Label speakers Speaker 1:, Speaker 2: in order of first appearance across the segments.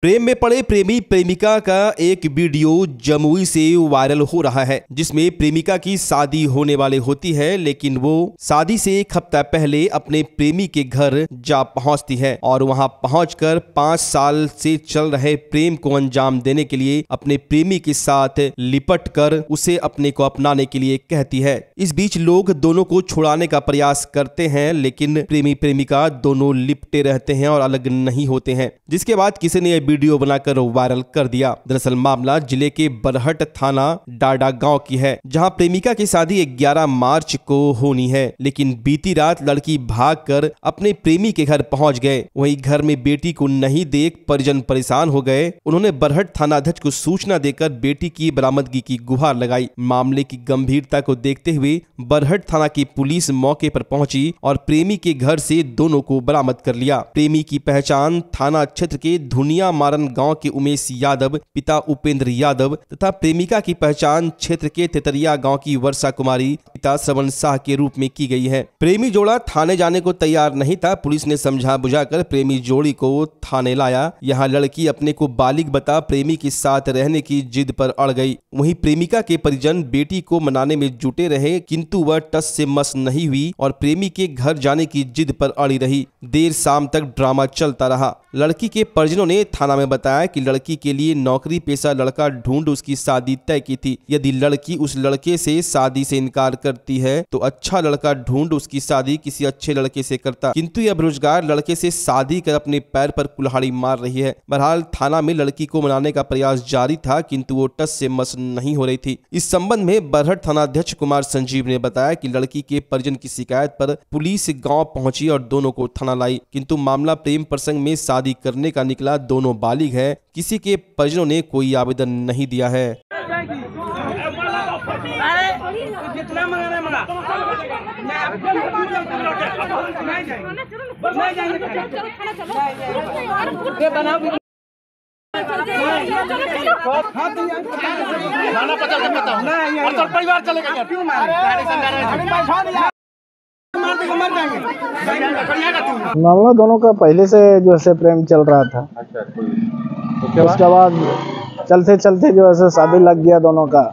Speaker 1: प्रेम में पड़े प्रेमी प्रेमिका का एक वीडियो जमुई से वायरल हो रहा है, जिसमें प्रेमिका की शादी होने वाली होती है, लेकिन वो शादी से एक हफ्ता पहले अपने प्रेमी के घर जा पहुंचती है और वहां पहुंचकर 5 साल से चल रहे प्रेम को अंजाम देने के लिए अपने प्रेमी के साथ लिपट कर उसे अपने को अपनाने के लिए कहती है। इस बीच लोग दोनों को छुड़ाने का प्रयास करते हैं, लेकिन प्रेमी प्रेमिका दोनों लिपटे रहते हैं और अलग नहीं होते हैं, जिसके बाद किसी ने वीडियो बनाकर वायरल कर दिया। दरअसल मामला जिले के बरहट थाना डाडा गांव की है, जहां प्रेमिका की शादी 11 मार्च को होनी है, लेकिन बीती रात लड़की भागकर अपने प्रेमी के घर पहुंच गए। वहीं घर में बेटी को नहीं देख परिजन परेशान हो गए। उन्होंने बरहट थाना अध्यक्ष को सूचना देकर बेटी की बरामदगी की गुहार लगाई। मामले की गंभीरता को देखते हुए बरहट थाना की पुलिस मौके पर पहुंची और प्रेमी के घर से दोनों को बरामद कर लिया। प्रेमी की पहचान थाना क्षेत्र के धुनिया मारन गांव के उमेश यादव पिता उपेंद्र यादव तथा प्रेमिका की पहचान क्षेत्र के तेतरिया गांव की वर्षा कुमारी पिता श्रवण शाह के रूप में की गई है। प्रेमी जोड़ा थाने जाने को तैयार नहीं था। पुलिस ने समझा बुझाकर प्रेमी जोड़ी को थाने लाया। यहाँ लड़की अपने को बालिग बता प्रेमी के साथ रहने की जिद पर अड़ गई। वहीं प्रेमिका के परिजन बेटी को मनाने में जुटे रहे, किंतु वह टस से मस नहीं हुई और प्रेमी के घर जाने की जिद पर अड़ी रही। देर शाम तक ड्रामा चलता रहा। लड़की के परिजनों ने थाना में बताया कि लड़की के लिए नौकरी पेशा लड़का ढूंढ उसकी शादी तय की थी। यदि लड़की उस लड़के से शादी से इनकार करती है तो अच्छा लड़का ढूंढ उसकी शादी किसी अच्छे लड़के से करता, किंतु यह बेरोजगार लड़के से शादी कर अपने पैर पर कुल्हाड़ी मार रही है। बहरहाल थाना में लड़की को मनाने का प्रयास जारी था, किंतु वो टस से मस नहीं हो रही थी। इस संबंध में बरहट थाना अध्यक्ष कुमार संजीव ने बताया कि लड़की के परिजन की शिकायत पर पुलिस गाँव पहुंची और दोनों को थाना लाई, किंतु मामला प्रेम प्रसंग में शादी करने का निकला। दोनों बालिग है। किसी के परिजनों ने कोई आवेदन नहीं दिया है।
Speaker 2: मामला दोनों का पहले से जो है प्रेम चल रहा था। उसके बाद चलते चलते जो है शादी लग गया दोनों का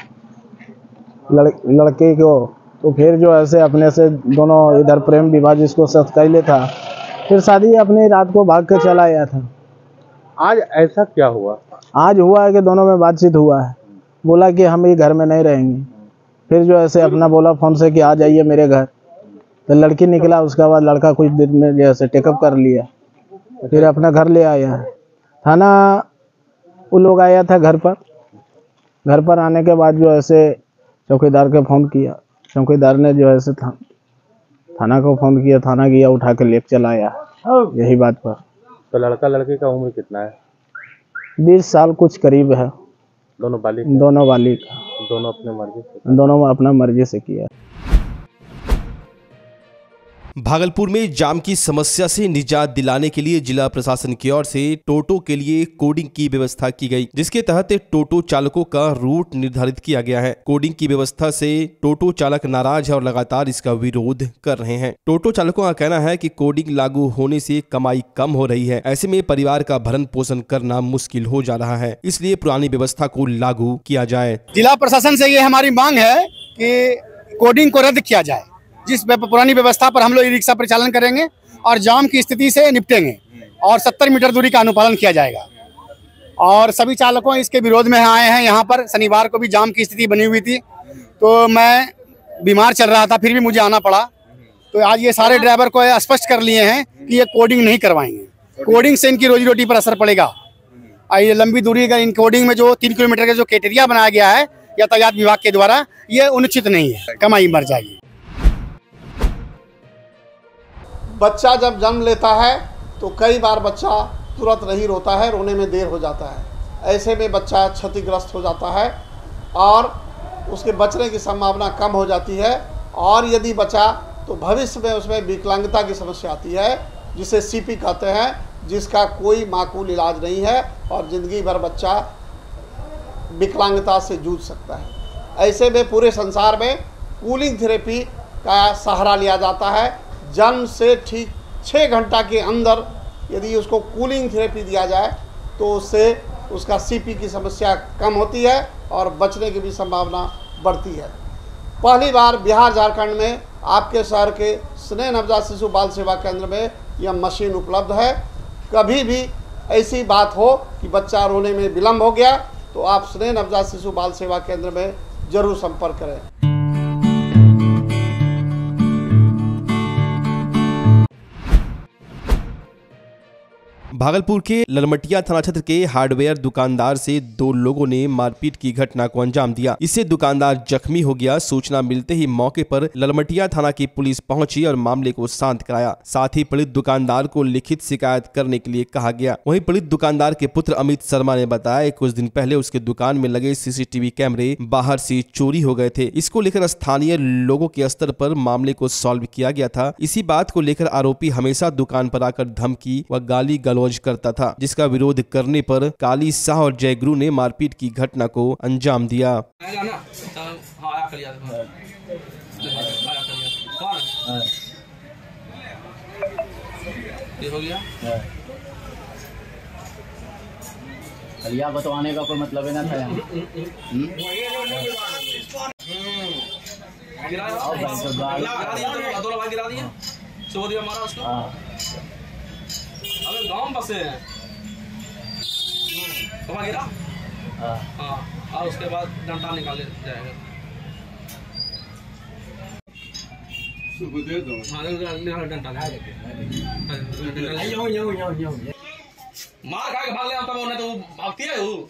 Speaker 2: लड़के को। तो फिर जो है अपने से दोनों इधर प्रेम विवाह जिसको सत्कैले था, फिर शादी अपनी रात को भाग कर चला आया था।
Speaker 3: आज ऐसा क्या हुआ?
Speaker 2: आज हुआ है कि दोनों में बातचीत हुआ है। बोला कि हम ये घर में नहीं रहेंगे। फिर जो है अपना बोला फोन से कि आ जाइए मेरे घर। तो लड़की निकला। उसके बाद लड़का कुछ दिन में जैसे टेकअप कर लिया, फिर अपना घर ले आया। थाना वो लोग आया था घर पर आने के बाद जो ऐसे चौकीदार के फ़ोन किया। चौकीदार ने जो है थाना को फ़ोन किया। थाना गया, उठा के लेके चला आया यही बात पर।
Speaker 3: तो लड़का लड़के का उम्र कितना है?
Speaker 2: 20 साल कुछ करीब है।
Speaker 3: दोनों बालिग?
Speaker 2: दोनों बालिग।
Speaker 3: दोनों अपने मर्जी से?
Speaker 2: दोनों अपना मर्जी से किया।
Speaker 1: भागलपुर में जाम की समस्या से निजात दिलाने के लिए जिला प्रशासन की ओर से टोटो के लिए कोडिंग की व्यवस्था की गई, जिसके तहत टोटो चालकों का रूट निर्धारित किया गया है। कोडिंग की व्यवस्था से टोटो चालक नाराज है और लगातार इसका विरोध कर रहे हैं। टोटो चालकों का कहना है कि कोडिंग लागू होने से कमाई कम हो रही है। ऐसे में परिवार का भरण पोषण करना मुश्किल हो जा रहा है, इसलिए पुरानी व्यवस्था को लागू किया जाए।
Speaker 4: जिला प्रशासन से ये हमारी मांग है कि कोडिंग को रद्द किया जाए। जिस पुरानी व्यवस्था पर हम लोग ई रिक्शा परिचालन करेंगे और जाम की स्थिति से निपटेंगे और 70 मीटर दूरी का अनुपालन किया जाएगा। और सभी चालकों इसके विरोध में आए हैं। यहाँ पर शनिवार को भी जाम की स्थिति बनी हुई थी, तो मैं बीमार चल रहा था, फिर भी मुझे आना पड़ा। तो आज ये सारे ड्राइवर को स्पष्ट कर लिए हैं कि ये कोडिंग नहीं करवाएंगे। कोडिंग से इनकी रोजी रोटी पर असर पड़ेगा। ये लंबी दूरी का इन कोडिंग में जो 3 किलोमीटर का जो क्राइटेरिया बनाया गया है यातायात विभाग के द्वारा, ये उचित नहीं है। कमाई मर जाएगी।
Speaker 5: बच्चा जब जन्म लेता है तो कई बार बच्चा तुरंत नहीं रोता है, रोने में देर हो जाता है। ऐसे में बच्चा क्षतिग्रस्त हो जाता है और उसके बचने की संभावना कम हो जाती है। और यदि बचा तो भविष्य में उसमें विकलांगता की समस्या आती है, जिसे सीपी कहते हैं, जिसका कोई माकूल इलाज नहीं है और ज़िंदगी भर बच्चा विकलांगता से जूझ सकता है। ऐसे में पूरे संसार में कूलिंग थेरेपी का सहारा लिया जाता है। जन्म से ठीक 6 घंटा के अंदर यदि उसको कूलिंग थेरेपी दिया जाए तो उससे उसका सीपी की समस्या कम होती है और बचने की भी संभावना बढ़ती है। पहली बार बिहार झारखंड में आपके शहर के स्नेह नवजात शिशु बाल सेवा केंद्र में यह मशीन उपलब्ध है। कभी भी ऐसी बात हो कि बच्चा रोने में विलम्ब हो गया तो आप स्नेह नवजात शिशु बाल सेवा केंद्र में जरूर संपर्क करें।
Speaker 1: भागलपुर के ललमटिया थाना क्षेत्र के हार्डवेयर दुकानदार से दो लोगों ने मारपीट की घटना को अंजाम दिया। इससे दुकानदार जख्मी हो गया। सूचना मिलते ही मौके पर ललमटिया थाना की पुलिस पहुंची और मामले को शांत कराया। साथ ही पीड़ित दुकानदार को लिखित शिकायत करने के लिए कहा गया। वहीं पीड़ित दुकानदार के पुत्र अमित शर्मा ने बताया कुछ दिन पहले उसके दुकान में लगे सीसीटीवी कैमरे बाहर से चोरी हो गए थे। इसको लेकर स्थानीय लोगों के स्तर पर मामले को सॉल्व किया गया था। इसी बात को लेकर आरोपी हमेशा दुकान पर आकर धमकी व गाली गलौज करता था, जिसका विरोध करने पर काली शाह और जयगुरु ने मारपीट की घटना को अंजाम दिया।
Speaker 6: कलिया बतवाने का कोई मतलब है ना था।
Speaker 7: अगर गाँव बसे हैं तो गिरा हाँ, और उसके बाद डंडा निकाले जाएगा। मार खा के भाग ले तब उन्हें तो भागती है वो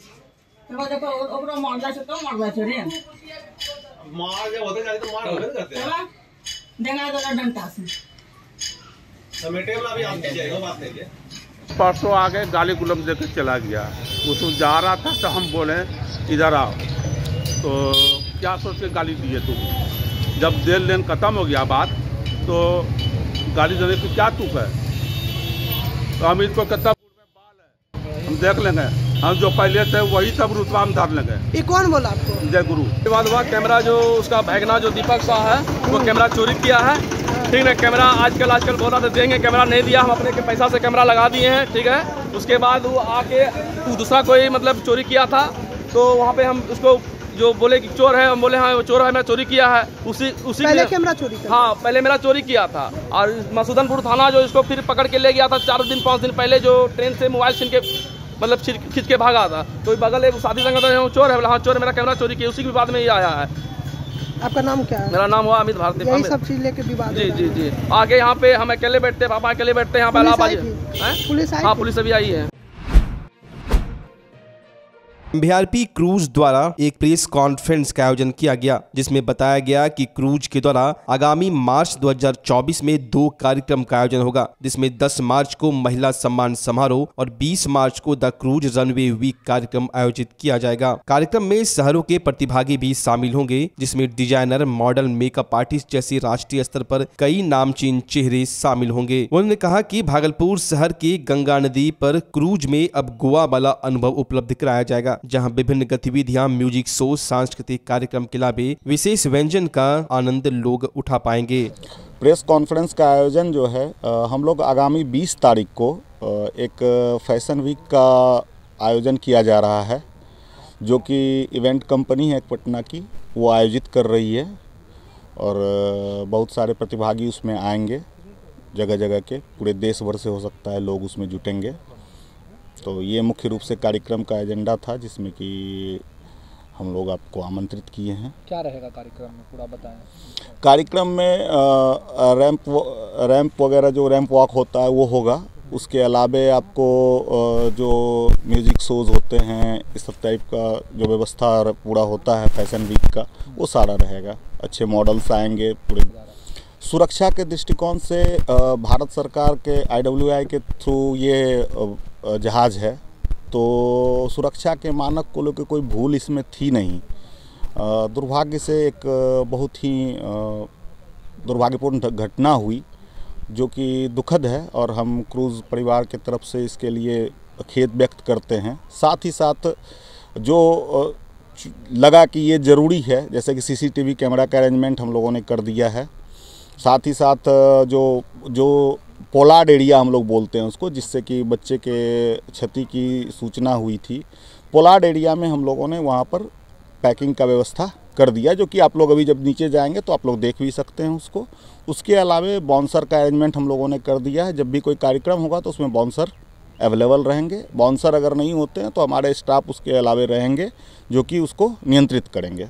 Speaker 7: मार जब होते जाते तो मार होते करते हैं
Speaker 8: देंगे तो डंडा से
Speaker 7: समेटे वाला भी आप जाएगा बात नहीं है।
Speaker 9: परसों आके गाली गुलम देकर चला गया। उसको जा रहा था तो हम बोले इधर आओ, तो क्या सोच के गाली दिए तुम। जब देर लेन ख़त्म हो गया बात तो गाली देने की क्या तुक है। तो हम इसको कितना हम देख लेंगे, हम जो पहले थे वही सब रुतबा हम धर लेंगे।
Speaker 8: ये कौन बोला आपको?
Speaker 9: जय गुरु।
Speaker 7: उसके बाद हुआ कैमरा जो उसका भैगना जो दीपक शाह है वो कैमरा चोरी किया है। ठीक है, कैमरा आजकल बोल रहा था देंगे, कैमरा नहीं दिया। हम अपने के पैसा से कैमरा लगा दिए हैं। ठीक है, उसके बाद वो आके दूसरा कोई मतलब चोरी किया था तो वहाँ पे हम उसको जो बोले कि चोर है, हम बोले हाँ वो चोर है, मैं चोरी किया है। उसी
Speaker 8: पहले कैमरा चोरी किया?
Speaker 7: हाँ, पहले मेरा चोरी किया था। और मसूदनपुर थाना जो इसको फिर पकड़ के ले गया था 4 दिन 5 दिन पहले, जो ट्रेन से मोबाइल छीन के मतलब खींच के भागा था। तो बगल एक शादी संगत है, चोर है, बोला हाँ चोर है, मेरा कैमरा चोरी किया। उसी के बाद में ये आया है।
Speaker 8: आपका नाम क्या है?
Speaker 7: मेरा नाम हुआ अमित भारती।
Speaker 8: यही सब चीज लेके विवाद?
Speaker 7: जी। आगे यहाँ पे हम अकेले बैठते हैं, पापा अकेले बैठते हैं यहाँ पे इलाहाबाद।
Speaker 8: पुलिस आई?
Speaker 7: हाँ, पुलिस अभी आई है।
Speaker 1: एमवीआरपी क्रूज द्वारा एक प्रेस कॉन्फ्रेंस का आयोजन किया गया, जिसमें बताया गया कि क्रूज के द्वारा आगामी मार्च 2024 में 2 कार्यक्रम का आयोजन होगा, जिसमें 10 मार्च को महिला सम्मान समारोह और 20 मार्च को द क्रूज रनवे वीक कार्यक्रम आयोजित किया जाएगा। कार्यक्रम में शहरों के प्रतिभागी भी शामिल होंगे, जिसमें डिजाइनर, मॉडल, मेकअप आर्टिस्ट जैसे राष्ट्रीय स्तर पर कई नामचीन चेहरे शामिल होंगे। उन्होंने कहा कि भागलपुर शहर के गंगा नदी पर क्रूज में अब गोवा वाला अनुभव उपलब्ध कराया जाएगा, जहां विभिन्न गतिविधियां, म्यूजिक शो, सांस्कृतिक कार्यक्रम के अलावा विशेष व्यंजन का आनंद लोग उठा पाएंगे।
Speaker 10: प्रेस कॉन्फ्रेंस का आयोजन जो है हम लोग आगामी 20 तारीख को एक फैशन वीक का आयोजन किया जा रहा है, जो कि इवेंट कंपनी है पटना की, वो आयोजित कर रही है। और बहुत सारे प्रतिभागी उसमें आएंगे, जगह जगह के, पूरे देश भर से हो सकता है लोग उसमें जुटेंगे। तो ये मुख्य रूप से कार्यक्रम का एजेंडा था, जिसमें कि हम लोग आपको आमंत्रित किए हैं।
Speaker 6: क्या रहेगा कार्यक्रम में, पूरा बताएं।
Speaker 10: कार्यक्रम में रैंप वगैरह, जो रैंप वॉक होता है वो होगा। उसके अलावा आपको जो म्यूज़िक शोज़ होते हैं, इस सब टाइप का जो व्यवस्था पूरा होता है फैशन वीक का, वो सारा रहेगा। अच्छे मॉडल्स आएंगे। पूरे सुरक्षा के दृष्टिकोण से भारत सरकार के IWI के थ्रू ये जहाज़ है, तो सुरक्षा के मानक को लेकर कोई भूल इसमें थी नहीं। दुर्भाग्य से एक बहुत ही दुर्भाग्यपूर्ण घटना हुई, जो कि दुखद है, और हम क्रूज़ परिवार के तरफ से इसके लिए खेद व्यक्त करते हैं। साथ ही साथ जो लगा कि ये ज़रूरी है, जैसे कि CCTV कैमरा का अरेंजमेंट हम लोगों ने कर दिया है। साथ ही साथ जो पोलार्ड एरिया हम लोग बोलते हैं उसको, जिससे कि बच्चे के क्षति की सूचना हुई थी। पोलार्ड एरिया में हम लोगों ने वहाँ पर पैकिंग का व्यवस्था कर दिया, जो कि आप लोग अभी जब नीचे जाएंगे तो आप लोग देख भी सकते हैं उसको। उसके अलावा बाउंसर का अरेंजमेंट हम लोगों ने कर दिया है। जब भी कोई कार्यक्रम होगा तो उसमें बाउंसर अवेलेबल रहेंगे। बाउंसर अगर नहीं होते हैं तो हमारे स्टाफ उसके अलावा रहेंगे जो कि उसको नियंत्रित करेंगे।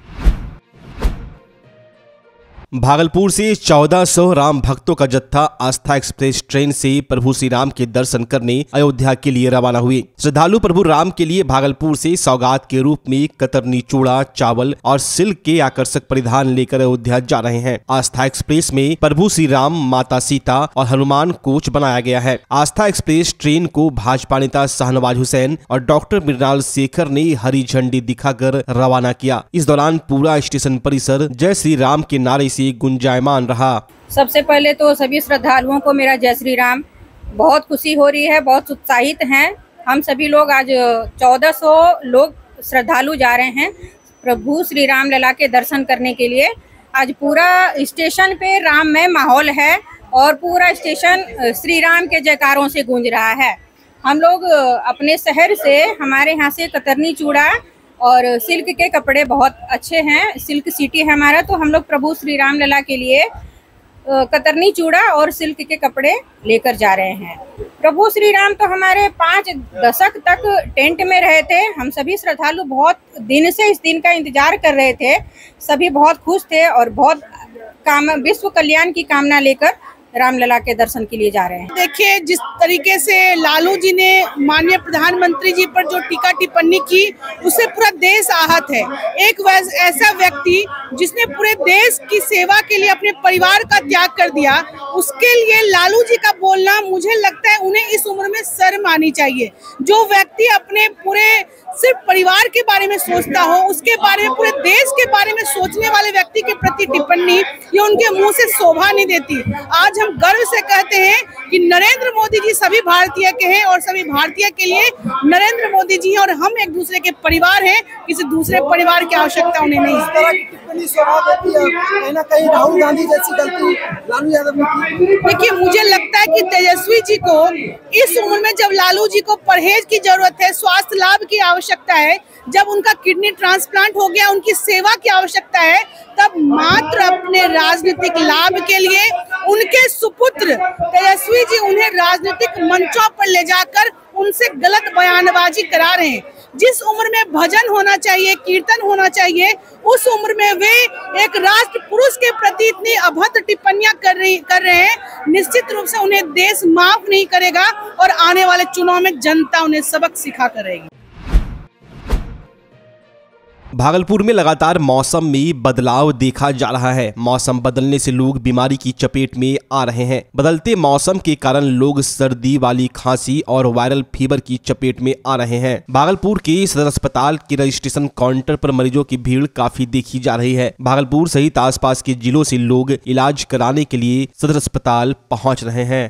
Speaker 1: भागलपुर से 1400 राम भक्तों का जत्था आस्था एक्सप्रेस ट्रेन से प्रभु श्री राम के दर्शन करने अयोध्या के लिए रवाना हुए। श्रद्धालु प्रभु राम के लिए भागलपुर से सौगात के रूप में कतरनी चूड़ा, चावल और सिल्क के आकर्षक परिधान लेकर अयोध्या जा रहे हैं। आस्था एक्सप्रेस में प्रभु श्री राम, माता सीता और हनुमान कोच बनाया गया है। आस्था एक्सप्रेस ट्रेन को भाजपा नेता शाहनवाज हुसैन और डॉक्टर मृणाल शेखर ने हरी झंडी दिखाकर रवाना किया। इस दौरान पूरा स्टेशन परिसर जय श्री राम के नारे से गुंजायमान रहा।
Speaker 11: सबसे पहले तो सभी श्रद्धालुओं को मेरा जय श्री राम। बहुत खुशी हो रही है, बहुत उत्साहित हैं हम सभी लोग। आज 1400 लोग श्रद्धालु जा रहे हैं प्रभु श्री राम लला के दर्शन करने के लिए। आज पूरा स्टेशन पे राममय माहौल है और पूरा स्टेशन श्री राम के जयकारों से गूंज रहा है। हम लोग अपने शहर से, हमारे यहाँ से कतरनी चूड़ा और सिल्क के कपड़े बहुत अच्छे हैं, सिल्क सिटी है हमारा, तो हम लोग प्रभु श्री राम लला के लिए कतरनी चूड़ा और सिल्क के कपड़े लेकर जा रहे हैं। प्रभु श्री राम तो हमारे 5 दशक तक टेंट में रहे थे। हम सभी श्रद्धालु बहुत दिन से इस दिन का इंतजार कर रहे थे। सभी बहुत खुश थे और बहुत विश्व कल्याण की कामना लेकर रामलला के दर्शन के लिए जा रहे हैं।
Speaker 8: देखिए, जिस तरीके से लालू जी ने माननीय प्रधानमंत्री जी पर जो टीका टिप्पणी की, उससे पूरा देश आहत है। एक ऐसा व्यक्ति जिसने पूरे देश की सेवा के लिए अपने परिवार का त्याग कर दिया, उसके लिए लालू जी का बोलना, मुझे लगता है उन्हें इस उम्र में शर्म आनी चाहिए। जो व्यक्ति अपने पूरे सिर्फ परिवार के बारे में सोचता हो, उसके बारे में, पूरे देश के बारे में सोचने वाले व्यक्ति के प्रति टिप्पणी ये उनके मुंह से शोभा नहीं देती। आज हम गर्व से कहते हैं कि नरेंद्र मोदी जी सभी भारतीय के हैं और सभी भारतीय के लिए नरेंद्र मोदी जी हैं और हम एक दूसरे के परिवार हैं। किसी दूसरे परिवार की आवश्यकता उन्हें नहीं।
Speaker 12: इस तरह की टिप्पणी शोभा देती है, कहीं ना कहीं राहुल गांधी जैसी गलती लालू यादव ने की।
Speaker 8: देखिए, मुझे लगता है कि तेजस्वी जी को इस उम्र में, जब लालू जी को परहेज की जरूरत है, स्वास्थ्य लाभ की आवश्यकता है, जब उनका किडनी ट्रांसप्लांट हो गया, उनकी सेवा की आवश्यकता है, तब मात्र अपने राजनीतिक लाभ के लिए उनके सुपुत्र तेजस्वी जी उन्हें राजनीतिक मंचों पर ले जाकर उनसे गलत बयानबाजी करा रहे हैं। जिस उम्र में भजन होना चाहिए, कीर्तन होना चाहिए, उस उम्र में वे एक राष्ट्र पुरुष के प्रति इतनी अभद्र टिप्पणियां कर रहे हैं। निश्चित रूप से उन्हें देश माफ नहीं करेगा और आने वाले चुनाव में जनता उन्हें सबक सिखा करेगी।
Speaker 1: भागलपुर में लगातार मौसम में बदलाव देखा जा रहा है। मौसम बदलने से लोग बीमारी की चपेट में आ रहे हैं। बदलते मौसम के कारण लोग सर्दी वाली खांसी और वायरल फीवर की चपेट में आ रहे हैं। भागलपुर के सदर अस्पताल के रजिस्ट्रेशन काउंटर पर मरीजों की भीड़ काफी देखी जा रही है। भागलपुर सहित आसपास के जिलों से लोग इलाज कराने के लिए सदर अस्पताल पहुंच रहे हैं।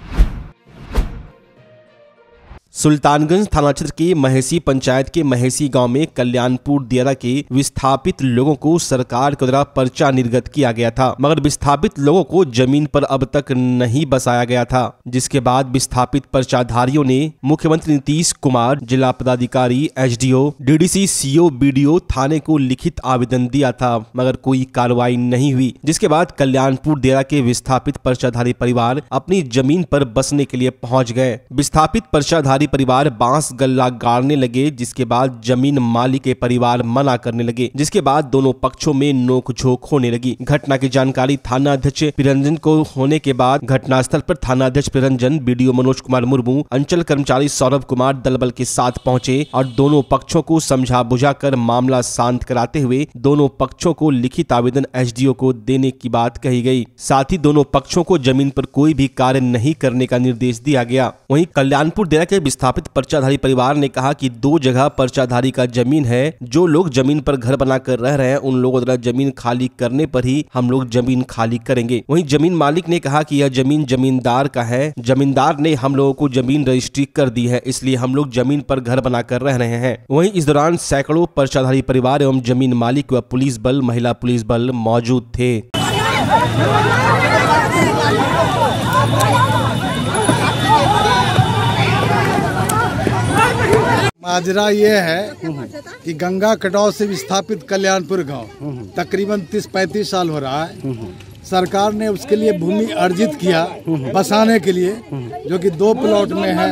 Speaker 1: सुल्तानगंज थाना क्षेत्र के महेसी पंचायत के महेसी गांव में कल्याणपुर दियारा के विस्थापित लोगों को सरकार के द्वारा पर्चा निर्गत किया गया था, मगर विस्थापित लोगों को जमीन पर अब तक नहीं बसाया गया था, जिसके बाद विस्थापित पर्चाधारियों ने मुख्यमंत्री नीतीश कुमार, जिला पदाधिकारी, एसडीओ, डीडीसी, सीओ, बीडीओ थाने को लिखित आवेदन दिया था, मगर कोई कार्रवाई नहीं हुई। जिसके बाद कल्याणपुर दियारा के विस्थापित पर्चाधारी परिवार अपनी जमीन पर बसने के लिए पहुंच गए। विस्थापित पर्चाधारी परिवार बांस गल्ला गाड़ने लगे, जिसके बाद जमीन मालिक के परिवार मना करने लगे, जिसके बाद दोनों पक्षों में नोकझोंक होने लगी। घटना की जानकारी थाना अध्यक्ष प्रिरंजन को होने के बाद घटनास्थल पर थाना अध्यक्ष प्रिरंजन, बीडीओ मनोज कुमार मुर्मू, अंचल कर्मचारी सौरभ कुमार दलबल के साथ पहुंचे और दोनों पक्षों को समझा बुझाकर मामला शांत कराते हुए दोनों पक्षों को लिखित आवेदन एसडीओ को देने की बात कही गई। साथ ही दोनों पक्षों को जमीन पर कोई भी कार्य नहीं करने का निर्देश दिया गया। वहीं कल्याणपुर दियारा के विस्थापित पर्चाधारी परिवार ने कहा कि 2 जगह पर्चाधारी का जमीन है। जो लोग जमीन पर घर बनाकर रह रहे हैं, उन लोगों द्वारा जमीन खाली करने पर ही हम लोग जमीन खाली करेंगे। वहीं जमीन मालिक ने कहा कि यह जमीन जमींदार का है, जमींदार ने हम लोगों को जमीन रजिस्ट्री कर दी है, इसलिए हम लोग जमीन पर घर बनाकर रह रहे हैं। वहीं इस दौरान सैकड़ों पर्चाधारी परिवार एवं जमीन मालिक व पुलिस बल, महिला पुलिस बल मौजूद थे।
Speaker 13: माजरा ये है कि गंगा कटाव से विस्थापित कल्याणपुर गांव तकरीबन 30-35 साल हो रहा है। सरकार ने उसके लिए भूमि अर्जित किया बसाने के लिए, जो कि 2 प्लॉट में है।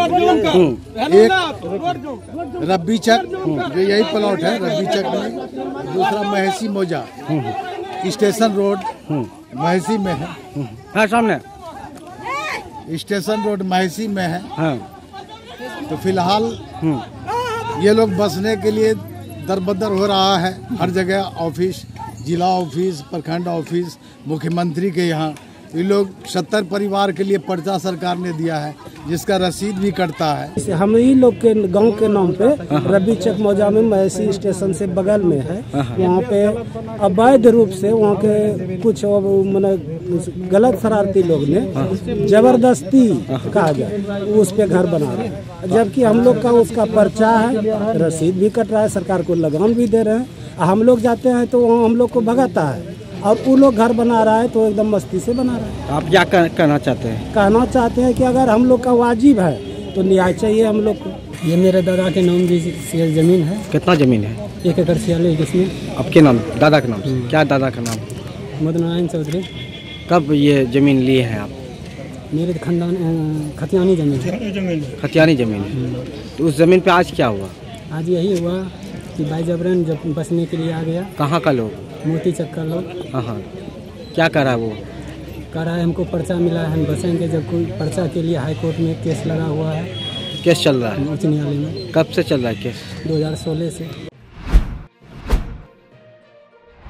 Speaker 13: एक रब्बी चक, जो यही प्लॉट है रब्बी चक में, दूसरा महसी मौजा स्टेशन रोड महसी में है। सामने स्टेशन रोड महसी में है। तो फिलहाल ये लोग बसने के लिए दरबदर हो रहा है। हर जगह ऑफिस, जिला ऑफिस, प्रखंड ऑफिस, मुख्यमंत्री के यहाँ ये लोग 70 परिवार के लिए पर्चा सरकार ने दिया है, जिसका रसीद भी कटता है।
Speaker 14: हम ही लोग के गांव के नाम पे रब्बी चक मौजा में महसी स्टेशन से बगल में है। वहाँ पे अवैध रूप से वहाँ के कुछ गलत शरारती लोग ने जबरदस्ती कहा जाए उस पे घर बना रहे हैं, जबकि हम लोग का उसका पर्चा है, रसीद भी कट रहा है, सरकार को लगान भी दे रहे हैं। हम लोग जाते हैं तो वहाँ हम लोग को भगाता है, और वो लोग घर बना रहा है तो एकदम मस्ती से बना रहा है।
Speaker 15: आप क्या कहना चाहते हैं?
Speaker 14: कहना चाहते हैं कि अगर हम लोग का वाजिब है तो न्याय चाहिए हम लोग को। ये मेरे दादा के नाम भी जमीन है।
Speaker 15: कितना जमीन है?
Speaker 14: 1 एकड़ 46 जिसमें।
Speaker 15: आपके नाम, दादा के नाम? क्या दादा का नाम?
Speaker 14: मदन नारायण चौधरी।
Speaker 15: कब ये जमीन लिए हैं आप?
Speaker 14: मेरे खानदान खतियानी जमीन है।
Speaker 15: खतियानी जमीन है। तो उस जमीन पे आज क्या हुआ?
Speaker 14: आज यही हुआ कि भाई जबरन जब बसने के लिए आ गया।
Speaker 15: कहाँ का लोग?
Speaker 14: मोती चक का लोग।
Speaker 15: हाँ। क्या करा वो?
Speaker 14: कह रहा है हमको पर्चा मिला है, हम बसेंगे। जब कोई पर्चा के लिए हाई कोर्ट में केस लगा हुआ है।
Speaker 15: केस चल रहा है
Speaker 14: उच्च न्यायालय में।
Speaker 15: कब से चल रहा है केस?
Speaker 14: 2016 से।